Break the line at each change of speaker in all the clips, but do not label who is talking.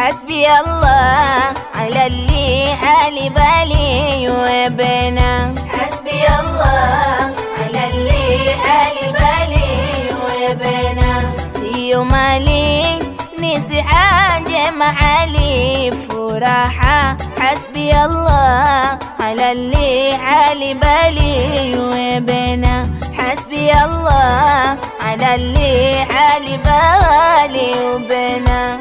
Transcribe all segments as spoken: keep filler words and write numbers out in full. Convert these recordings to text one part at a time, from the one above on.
حسبي الله على اللي حالي بالي وبنا. حسبي الله على اللي حالي بالي وبنا. سيو مالي نسي حاجة محالي فراحة. حسبي الله على اللي حالي بالي وبنا. حسبي الله على اللي حالي بالي وبنا.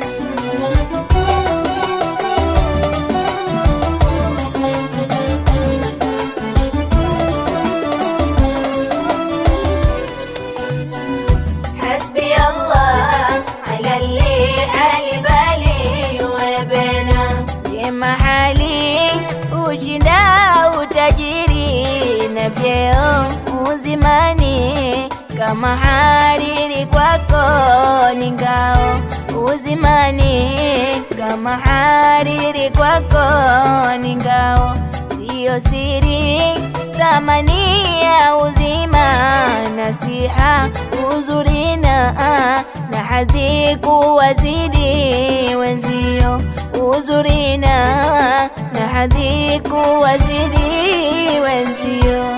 حسبي الله على اللي حالي بالي وبنا. جمع حالي ushinda utajiri na vyeo uzimani, kama hariri kwako ni ngao. Uzimani kama hariri kwako ni ngao. Sio siri thamani ya uzima, nasiha uzurina na hadhi kuwazidi wenzio. Uzurina na hadhi kuwazidi wenzio.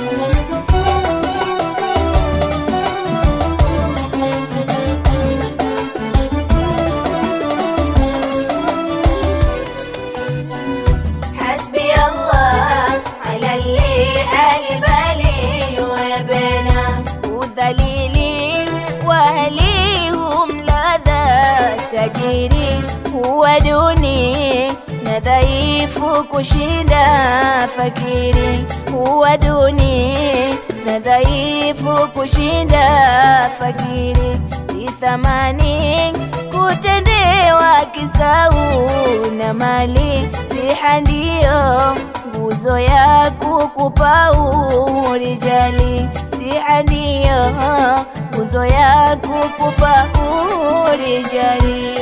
حسبي الله على اللي حالي بالي وبنا. udhalili wahalihum ladha tajiri. huwa duni na dhaifu kushinda fakiri. huwa duni na dhaifu kushinda fakiri. ithamani kutendewa kisau na mali. siha ndio nguzo ya kukupa urijali. siha ndio nguzo ya kukupa urijali.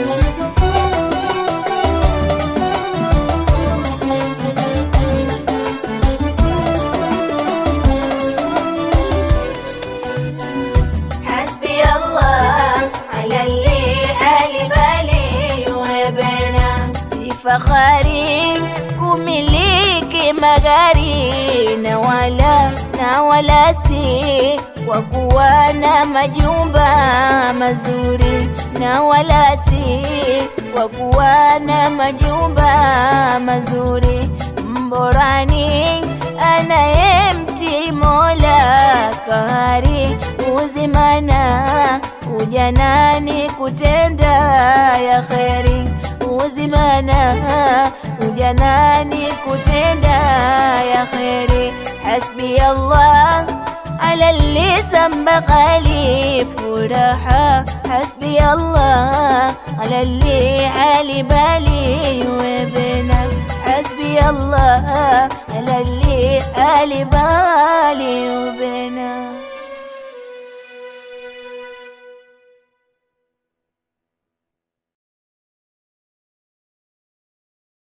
حسبي الله على اللي حالي بالي وبنا. si fakhari kumiliki magari na wala na wala si kwa kuwa na majumba mazuri. na wala si kwa kuwa na majumba mazuri. mborani anayemtii Mola kahari. uzimana ujanani kutenda ya kheri. uzimana ujanani kutenda ya kheri. حسبي الله على اللي سبق لي فراحة. حسبي الله على اللي حالي بالي وبنا. حسبي الله على اللي حالي بالي وبنا.